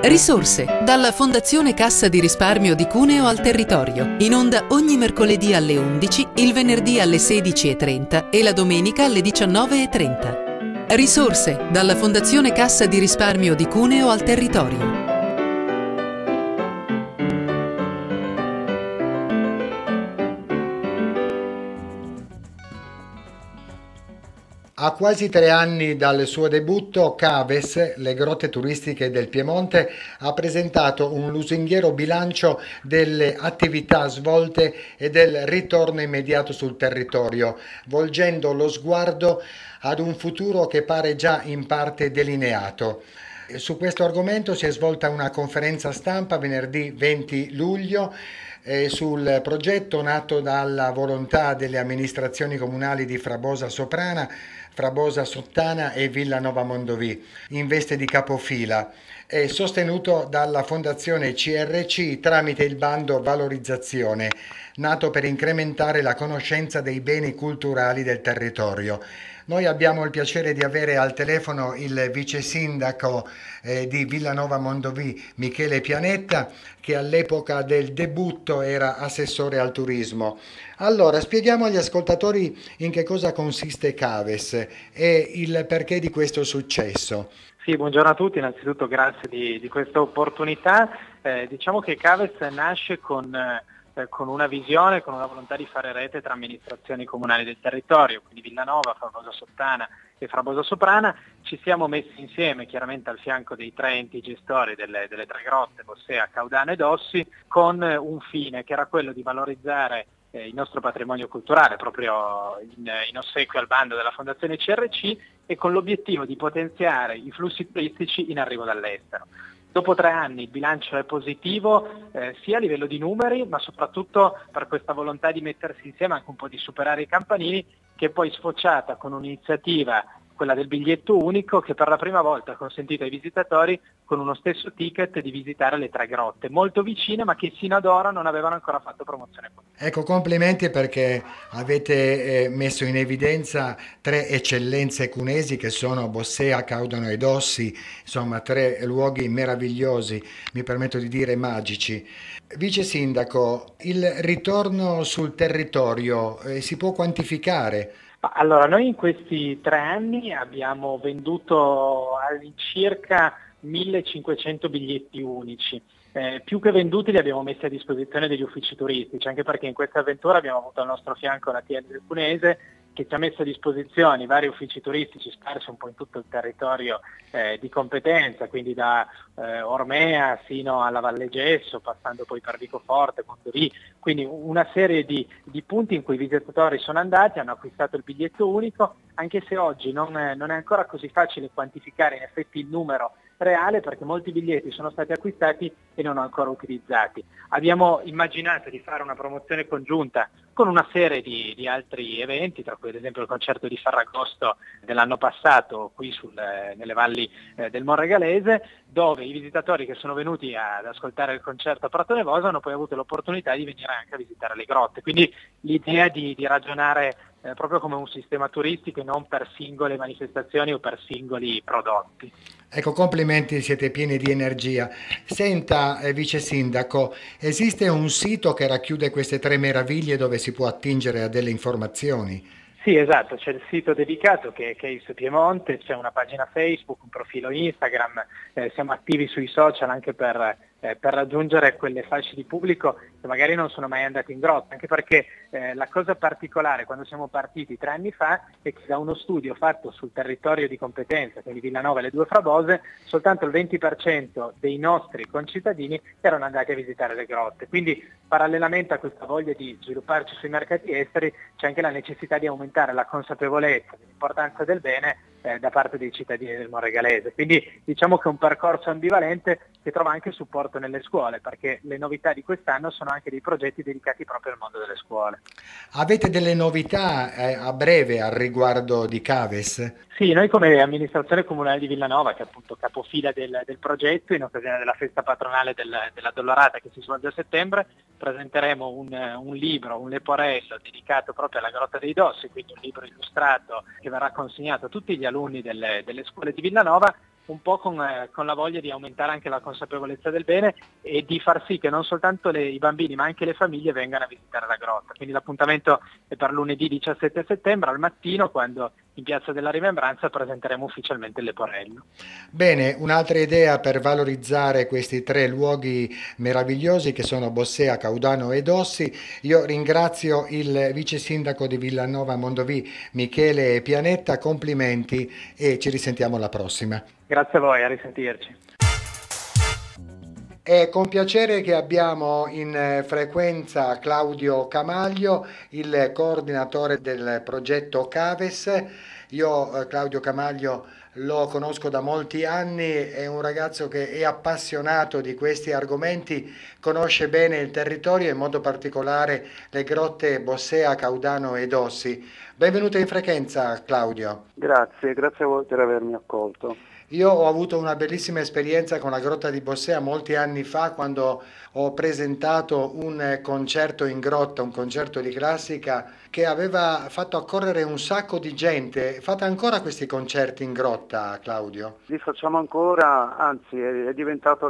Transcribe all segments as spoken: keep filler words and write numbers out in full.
Risorse, dalla Fondazione Cassa di Risparmio di Cuneo al Territorio. In onda ogni mercoledì alle undici, il venerdì alle sedici e trenta e la domenica alle diciannove e trenta. Risorse, dalla Fondazione Cassa di Risparmio di Cuneo al Territorio. A quasi tre anni dal suo debutto, Caves, le grotte turistiche del Piemonte, ha presentato un lusinghiero bilancio delle attività svolte e del ritorno immediato sul territorio, volgendo lo sguardo ad un futuro che pare già in parte delineato. Su questo argomento si è svolta una conferenza stampa venerdì venti luglio eh, sul progetto nato dalla volontà delle amministrazioni comunali di Frabosa Soprana, Frabosa Sottana e Villanova Mondovì, in veste di capofila, e sostenuto dalla Fondazione C R C tramite il bando Valorizzazione, nato per incrementare la conoscenza dei beni culturali del territorio. Noi abbiamo il piacere di avere al telefono il vice sindaco eh, di Villanova Mondovì, Michele Pianetta, che all'epoca del debutto era assessore al turismo. Allora, spieghiamo agli ascoltatori in che cosa consiste Caves e il perché di questo successo. Sì, buongiorno a tutti, innanzitutto grazie di, di questa opportunità. Eh, diciamo che Caves nasce con... Eh, con una visione, con una volontà di fare rete tra amministrazioni comunali del territorio, quindi Villanova, Frabosa Sottana e Frabosa Soprana. Ci siamo messi insieme, chiaramente al fianco dei tre enti gestori delle, delle tre grotte, Bossea, Caudano ed Ossi, con un fine che era quello di valorizzare eh, il nostro patrimonio culturale, proprio in, in ossequio al bando della Fondazione C R C, e con l'obiettivo di potenziare i flussi turistici in arrivo dall'estero. Dopo tre anni il bilancio è positivo eh, sia a livello di numeri, ma soprattutto per questa volontà di mettersi insieme, anche un po' di superare i campanili, che è poi sfociata con un'iniziativa, quella del biglietto unico, che per la prima volta ha consentito ai visitatori con uno stesso ticket di visitare le tre grotte, molto vicine ma che sino ad ora non avevano ancora fatto promozione. Ecco, complimenti perché avete eh, messo in evidenza tre eccellenze cunesi che sono Bossea, Caudano ed Ossi, insomma tre luoghi meravigliosi, mi permetto di dire magici. Vice Sindaco, il ritorno sul territorio eh, si può quantificare? Allora, noi in questi tre anni abbiamo venduto all'incirca millecinquecento biglietti unici. Eh, più che venduti li abbiamo messi a disposizione degli uffici turistici, anche perché in questa avventura abbiamo avuto al nostro fianco la T L del Cunese, che ci ha messo a disposizione i vari uffici turistici sparsi un po' in tutto il territorio eh, di competenza, quindi da eh, Ormea fino alla Valle Gesso, passando poi per Vicoforte, Mondovì, quindi una serie di, di punti in cui i visitatori sono andati, hanno acquistato il biglietto unico, anche se oggi non è, non è ancora così facile quantificare in effetti il numero reale, perché molti biglietti sono stati acquistati e non ancora utilizzati. Abbiamo immaginato di fare una promozione congiunta con una serie di, di altri eventi, tra cui ad esempio il concerto di Ferragosto dell'anno passato qui sul, nelle valli eh, del Monregalese, dove i visitatori che sono venuti ad ascoltare il concerto a Prato Nevosa hanno poi avuto l'opportunità di venire anche a visitare le grotte. Quindi l'idea di, di ragionare eh, proprio come un sistema turistico e non per singole manifestazioni o per singoli prodotti. Ecco, complimenti, siete pieni di energia. Senta, eh, vice sindaco, esiste un sito che racchiude queste tre meraviglie dove si può attingere a delle informazioni? Sì, esatto, c'è il sito dedicato che è Caves Piemonte, c'è una pagina Facebook, un profilo Instagram, eh, siamo attivi sui social anche per, eh, per raggiungere quelle fasce di pubblico che magari non sono mai andati in grotta, anche perché eh, la cosa particolare quando siamo partiti tre anni fa è che da uno studio fatto sul territorio di competenza, quindi Villanova e le due Frabose, soltanto il venti per cento dei nostri concittadini erano andati a visitare le grotte, quindi parallelamente a questa voglia di svilupparci sui mercati esteri c'è anche la necessità di aumentare la consapevolezza dell'importanza del bene eh, da parte dei cittadini del Monregalese. Quindi diciamo che è un percorso ambivalente che trova anche supporto nelle scuole, perché le novità di quest'anno sono anche dei progetti dedicati proprio al mondo delle scuole. Avete delle novità eh, a breve al riguardo di Caves? Sì, noi come amministrazione comunale di Villanova, che è appunto capofila del, del progetto, in occasione della festa patronale del, della Dollorata che si svolge a settembre, presenteremo un, un libro, un leporello dedicato proprio alla Grotta dei Dossi, quindi un libro illustrato che verrà consegnato a tutti gli alunni delle, delle scuole di Villanova, un po' con, eh, con la voglia di aumentare anche la consapevolezza del bene e di far sì che non soltanto le, i bambini ma anche le famiglie vengano a visitare la grotta. Quindi l'appuntamento è per lunedì diciassette settembre al mattino, quando in Piazza della Rimembranza presenteremo ufficialmente il Leporello. Bene, un'altra idea per valorizzare questi tre luoghi meravigliosi che sono Bossea, Caudano ed Ossi. Io ringrazio il vice sindaco di Villanova Mondovì, Michele Pianetta, complimenti e ci risentiamo alla prossima. Grazie a voi, a risentirci. È con piacere che abbiamo in frequenza Claudio Camaglio, il coordinatore del progetto Caves. Io eh, Claudio Camaglio lo conosco da molti anni, è un ragazzo che è appassionato di questi argomenti, conosce bene il territorio, in modo particolare le grotte Bossea, Caudano ed Ossi. Benvenuto in frequenza, Claudio. Grazie, grazie a voi per avermi accolto. Io ho avuto una bellissima esperienza con la grotta di Bossea molti anni fa, quando ho presentato un concerto in grotta, un concerto di classica che aveva fatto accorrere un sacco di gente. Fate ancora questi concerti in grotta, Claudio? Li facciamo ancora, anzi è, è diventato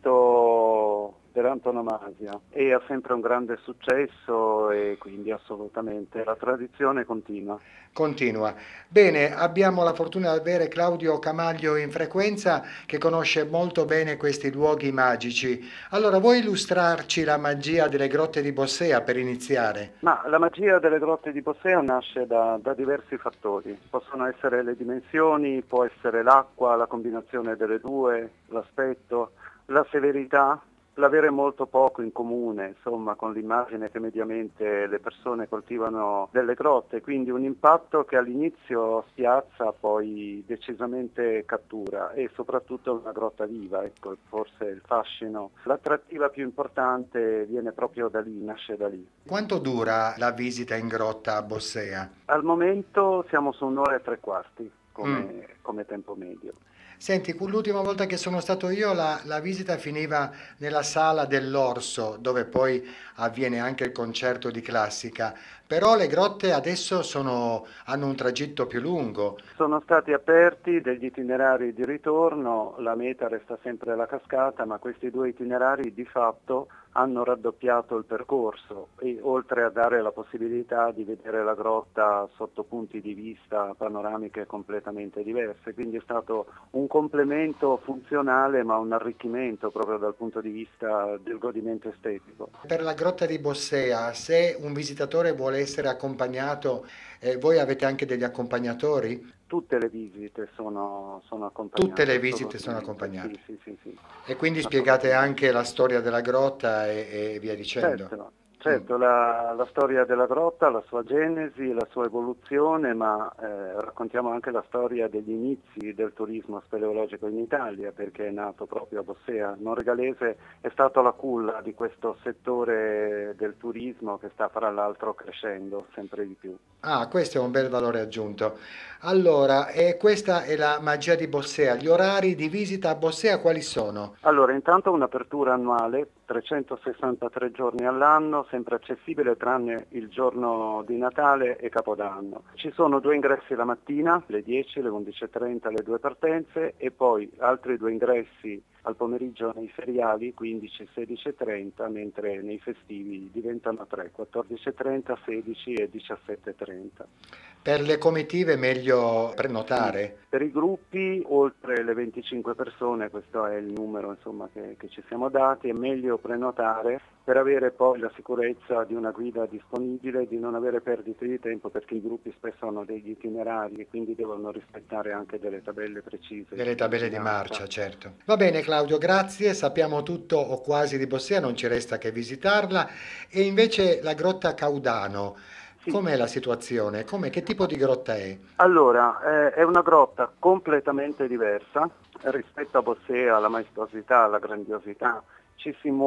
l'evento per antonomasia e ha sempre un grande successo e quindi assolutamente la tradizione continua. Continua. Bene, abbiamo la fortuna di avere Claudio Camaglio in frequenza, che conosce molto bene questi luoghi magici. Allora, vuoi illustrarci la magia delle grotte di Bossea per iniziare? Ma la magia delle grotte di Bossea nasce da, da diversi fattori. Possono essere le dimensioni, può essere l'acqua, la combinazione delle due, l'aspetto, la severità, l'avere molto poco in comune, insomma, con l'immagine che mediamente le persone coltivano delle grotte, quindi un impatto che all'inizio spiazza, poi decisamente cattura, e soprattutto una grotta viva, ecco, forse il fascino. L'attrattiva più importante viene proprio da lì, nasce da lì. Quanto dura la visita in grotta a Bossea? Al momento siamo su un'ora e tre quarti come, Mm. come tempo medio. Senti, l'ultima volta che sono stato io la, la visita finiva nella sala dell'Orso, dove poi avviene anche il concerto di classica, però le grotte adesso sono, hanno un tragitto più lungo. Sono stati aperti degli itinerari di ritorno, la meta resta sempre la cascata, ma questi due itinerari di fatto hanno raddoppiato il percorso e oltre a dare la possibilità di vedere la grotta sotto punti di vista panoramiche completamente diverse, quindi è stato un complemento funzionale ma un arricchimento proprio dal punto di vista del godimento estetico. Per la grotta di Bossea, se un visitatore vuole essere accompagnato, eh, voi avete anche degli accompagnatori? Tutte le visite sono, sono accompagnate. Tutte le visite sono accompagnate. Sì, sì, sì, sì. E quindi spiegate anche la storia della grotta e, e via dicendo. Certo, certo, la, la storia della grotta, la sua genesi, la sua evoluzione, ma eh, raccontiamo anche la storia degli inizi del turismo speleologico in Italia, perché è nato proprio a Bossea. Monregalese è stato la culla di questo settore del turismo che sta fra l'altro crescendo sempre di più. Ah, questo è un bel valore aggiunto. Allora, e questa è la magia di Bossea. Gli orari di visita a Bossea quali sono? Allora, intanto un'apertura annuale, trecentosessantatré giorni all'anno, sempre accessibile tranne il giorno di Natale e Capodanno. Ci sono due ingressi la mattina, le dieci, le undici e trenta, le due partenze, e poi altri due ingressi al pomeriggio nei feriali, quindici, sedici e trenta, mentre nei festivi diventano tre, quattordici e trenta, sedici e diciassette e trenta. Per le comitive è meglio prenotare? Per i gruppi, oltre le venticinque persone, questo è il numero insomma, che, che ci siamo dati, è meglio prenotare per avere poi la sicurezza di una guida disponibile, di non avere perdite di tempo, perché i gruppi spesso hanno degli itinerari e quindi devono rispettare anche delle tabelle precise. Delle tabelle di marcia, certo. Va bene Claudio, grazie, sappiamo tutto o quasi di Bossea, non ci resta che visitarla. E invece la grotta Caudano, Sì. Com'è la situazione? Com'è? Che tipo di grotta è? Allora, eh, è una grotta completamente diversa rispetto a Bossea, alla maestosità, alla grandiosità. Ci si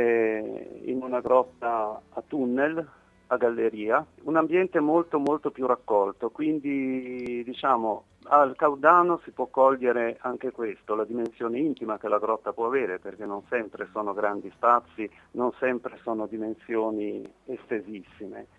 muove in una grotta a tunnel, a galleria, un ambiente molto molto più raccolto, quindi diciamo al Caudano si può cogliere anche questo, la dimensione intima che la grotta può avere, perché non sempre sono grandi spazi, non sempre sono dimensioni estesissime.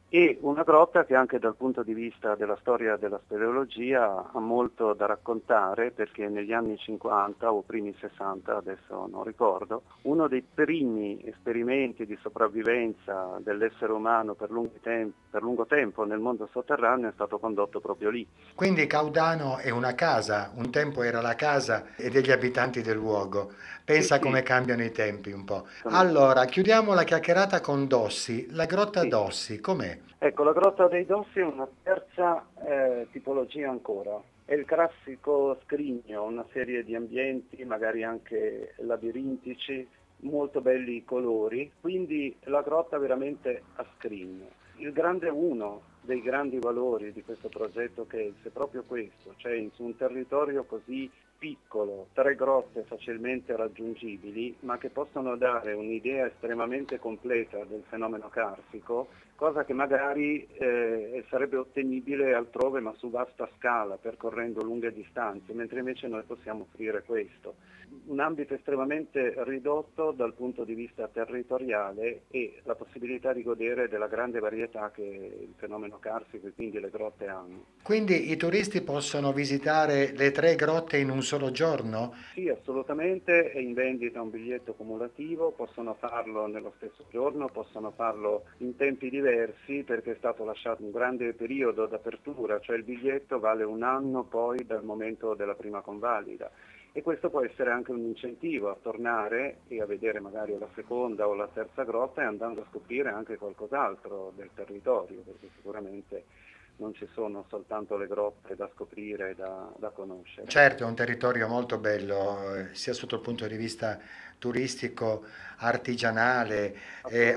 e una grotta che anche dal punto di vista della storia della speleologia ha molto da raccontare, perché negli anni cinquanta o primi sessanta, adesso non ricordo, uno dei primi esperimenti di sopravvivenza dell'essere umano per, tem- per lungo tempo nel mondo sotterraneo è stato condotto proprio lì. Quindi Caudano è una casa, un tempo era la casa e degli abitanti del luogo. Pensa Sì, sì. come cambiano i tempi un po'. Allora, chiudiamo la chiacchierata con Dossi. La grotta Sì. Dossi, com'è? Ecco, la grotta dei Dossi è una terza eh, tipologia ancora. È il classico scrigno, una serie di ambienti, magari anche labirintici, molto belli i colori, quindi la grotta veramente a scrigno. Il grande uno dei grandi valori di questo progetto Case è proprio questo, cioè su un territorio così piccolo, tre grotte facilmente raggiungibili, ma che possono dare un'idea estremamente completa del fenomeno carsico, cosa che magari eh, sarebbe ottenibile altrove ma su vasta scala, percorrendo lunghe distanze, mentre invece noi possiamo offrire questo. Un ambito estremamente ridotto dal punto di vista territoriale e la possibilità di godere della grande varietà che il fenomeno carsico e quindi le grotte hanno. Quindi i turisti possono visitare le tre grotte in un solo giorno? Sì, assolutamente, è in vendita un biglietto cumulativo, possono farlo nello stesso giorno, possono farlo in tempi diversi perché è stato lasciato un grande periodo d'apertura, cioè il biglietto vale un anno poi dal momento della prima convalida. E questo può essere anche un incentivo a tornare e a vedere magari la seconda o la terza grotta e andando a scoprire anche qualcos'altro del territorio, perché sicuramente non ci sono soltanto le grotte da scoprire e da, da conoscere. Certo, è un territorio molto bello, eh, sia sotto il punto di vista turistico, artigianale, e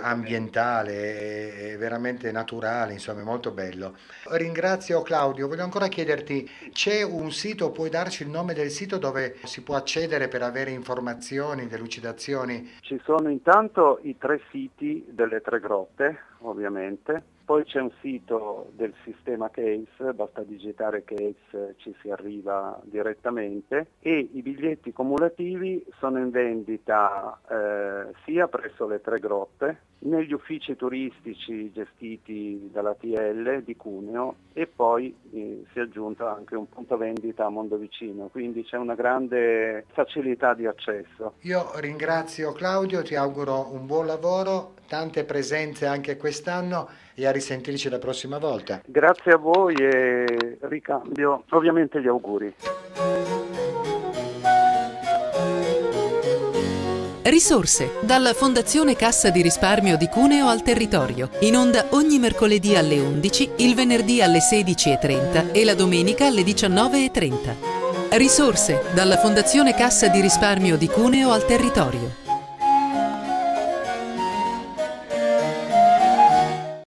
ambientale, e veramente naturale, insomma, è molto bello. Ringrazio Claudio, voglio ancora chiederti, c'è un sito, puoi darci il nome del sito dove si può accedere per avere informazioni, delucidazioni? Ci sono intanto i tre siti delle tre grotte, ovviamente. Poi c'è un sito del sistema Case, basta digitare Case, ci si arriva direttamente e i biglietti cumulativi sono in vendita eh, sia presso le tre grotte, negli uffici turistici gestiti dalla T L di Cuneo e poi eh, si è aggiunto anche un punto vendita a Mondovicino, quindi c'è una grande facilità di accesso. Io ringrazio Claudio, ti auguro un buon lavoro, tante presenze anche quest'anno e a risentirci la prossima volta. Grazie a voi e ricambio ovviamente gli auguri. Risorse dalla Fondazione Cassa di Risparmio di Cuneo al Territorio. In onda ogni mercoledì alle undici, il venerdì alle sedici e trenta e la domenica alle diciannove e trenta. Risorse dalla Fondazione Cassa di Risparmio di Cuneo al Territorio.